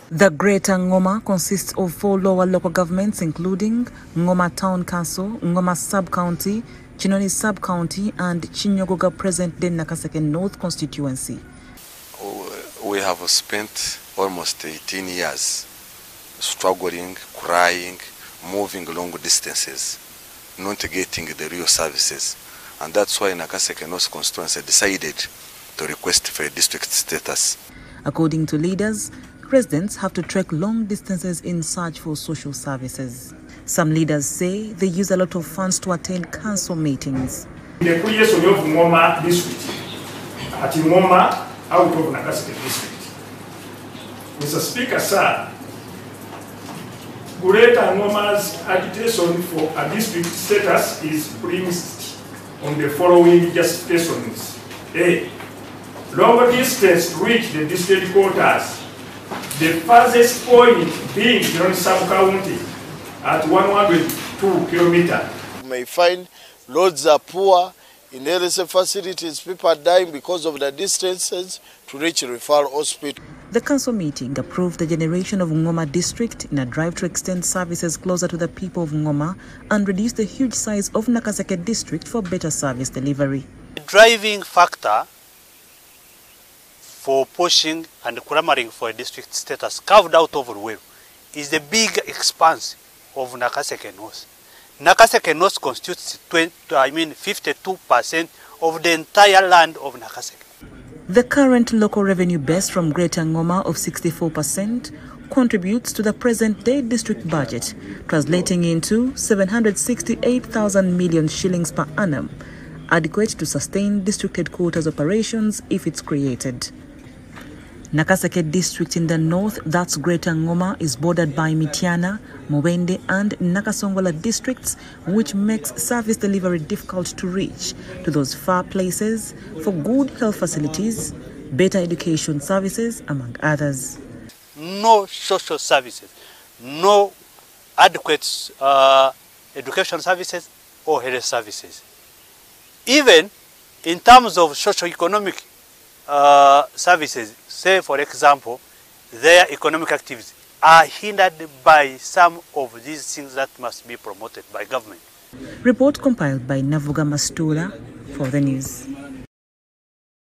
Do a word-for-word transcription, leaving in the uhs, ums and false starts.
The Greater Ngoma consists of four lower local governments, including Ngoma Town Council, Ngoma Sub-County, Chinoni Sub-County, and Chinyogoga present-day Nakaseke North constituency. We have spent almost eighteen years struggling, crying, moving long distances, not getting the real services. And that's why Nakaseke North constituency decided to request for a district status. According to leaders, residents have to trek long distances in search for social services. Some leaders say they use a lot of funds to attend council meetings. The creation of Ngoma district at Ngoma out of Nakaseke district. Mister Speaker, sir, Greater Ngoma's agitation for a district status is premised on the following justifications. A. Longer distance to reach the district quarters. The furthest point being in sub-county at one hundred two kilometers. You may find roads are poor, in L S F facilities people are dying because of the distances to reach referral hospital. The council meeting approved the generation of Ngoma district in a drive to extend services closer to the people of Ngoma and reduce the huge size of Nakaseke district for better service delivery. The driving factor for pushing and clamoring for a district status carved out of Ruweru is the big expanse of Nakaseke North. Nakaseke North constitutes twenty, I mean fifty-two percent of the entire land of Nakaseke. The current local revenue base from Greater Ngoma of sixty-four percent contributes to the present-day district budget, translating into seven hundred sixty-eight thousand million shillings per annum, adequate to sustain district headquarters operations if it's created. Nakaseke district in the north, that's Greater Ngoma, is bordered by Mityana, Mwende and Nakasongola districts, which makes service delivery difficult to reach to those far places for good health facilities, better education services, among others. No social services, no adequate uh, education services or health services. Even in terms of socio-economic uh, services, say for example, their economic activities are hindered by some of these things that must be promoted by government. Report compiled by Navuga Mastura for the news.